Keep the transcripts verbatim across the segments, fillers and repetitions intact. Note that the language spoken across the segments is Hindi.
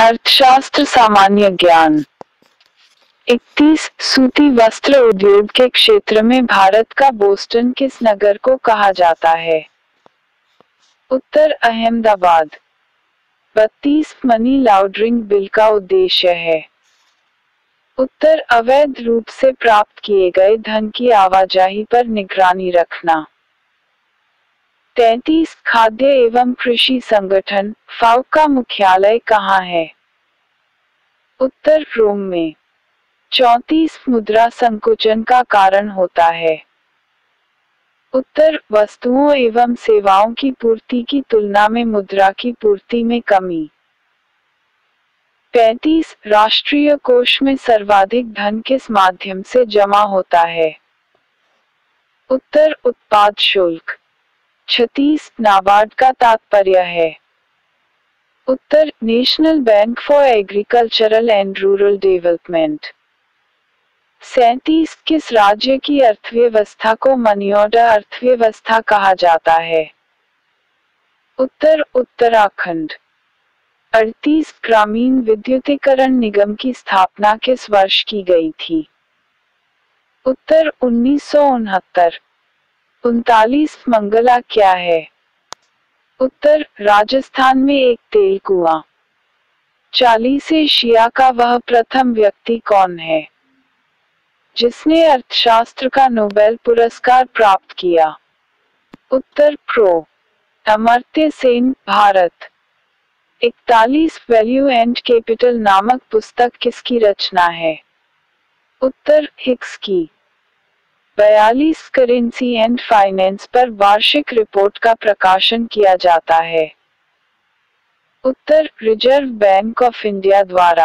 अर्थशास्त्र सामान्य ज्ञान। इकतीस सूती वस्त्र उद्योग के क्षेत्र में भारत का बोस्टन किस नगर को कहा जाता है? उत्तर अहमदाबाद। बत्तीस मनी लॉन्ड्रिंग बिल का उद्देश्य है। उत्तर अवैध रूप से प्राप्त किए गए धन की आवाजाही पर निगरानी रखना। तैंतीस खाद्य एवं कृषि संगठन फाओ का मुख्यालय कहाँ है? उत्तर रोम में। चौंतीस मुद्रा संकुचन का कारण होता है। उत्तर वस्तुओं एवं सेवाओं की पूर्ति की तुलना में मुद्रा की पूर्ति में कमी। पैंतीस राष्ट्रीय कोष में सर्वाधिक धन किस माध्यम से जमा होता है? उत्तर उत्पाद शुल्क। छत्तीस नाबार्ड का तात्पर्य है। उत्तर national bank for agricultural and rural development. सैंतीस किस राज्य की अर्थव्यवस्था को मनिऑर्डर अर्थव्यवस्था कहा जाता है? उत्तर उत्तराखंड। अड़तीस ग्रामीण विद्युतीकरण निगम की स्थापना किस वर्ष की गई थी? उत्तर उन्नीस सौ उनहत्तर। उनतालीस मंगला क्या है? उत्तर राजस्थान में एक तेल कुआं। चालीस एशिया का वह प्रथम व्यक्ति कौन है जिसने अर्थशास्त्र का नोबेल पुरस्कार प्राप्त किया? उत्तर प्रो अमर्त्य सेन भारत। इकतालीस वैल्यू एंड कैपिटल नामक पुस्तक किसकी रचना है? उत्तर हिक्स की। बयालीस करेंसी एंड फाइनेंस पर वार्षिक रिपोर्ट का प्रकाशन किया जाता है? उत्तर रिजर्व बैंक ऑफ इंडिया द्वारा।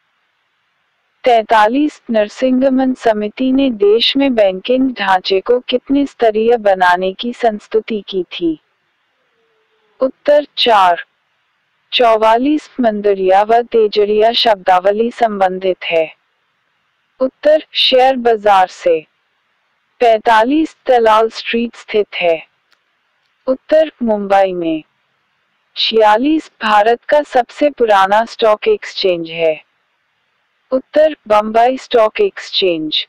तैंतालीस नरसिंगमन समिति ने देश में बैंकिंग ढांचे को कितने स्तरीय बनाने की संस्तुति की थी? उत्तर चार। चौवालीस मंदरिया व तेजड़िया शब्दावली संबंधित है? उत्तर शेयर बाजार से। पैंतालीस दलाल स्ट्रीट स्थित है? उत्तर मुंबई में। छियालीस भारत का सबसे पुराना स्टॉक एक्सचेंज है? उत्तर बम्बई स्टॉक एक्सचेंज।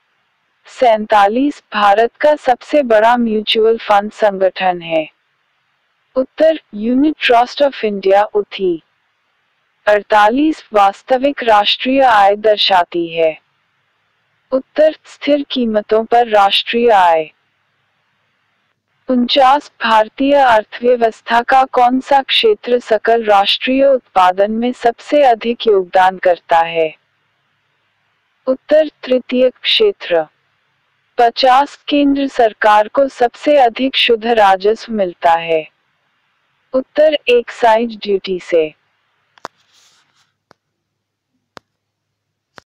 सैंतालीस भारत का सबसे बड़ा म्यूचुअल फंड संगठन है? उत्तर यूनिट ट्रस्ट ऑफ इंडिया उथी। अड़तालीस वास्तविक राष्ट्रीय आय दर्शाती है? उत्तर स्थिर कीमतों पर राष्ट्रीय आय। उनचास भारतीय अर्थव्यवस्था का कौन सा क्षेत्र सकल राष्ट्रीय उत्पादन में सबसे अधिक योगदान करता है? उत्तर तृतीय क्षेत्र। पचास केंद्र सरकार को सबसे अधिक शुद्ध राजस्व मिलता है? उत्तर एक्साइज ड्यूटी से।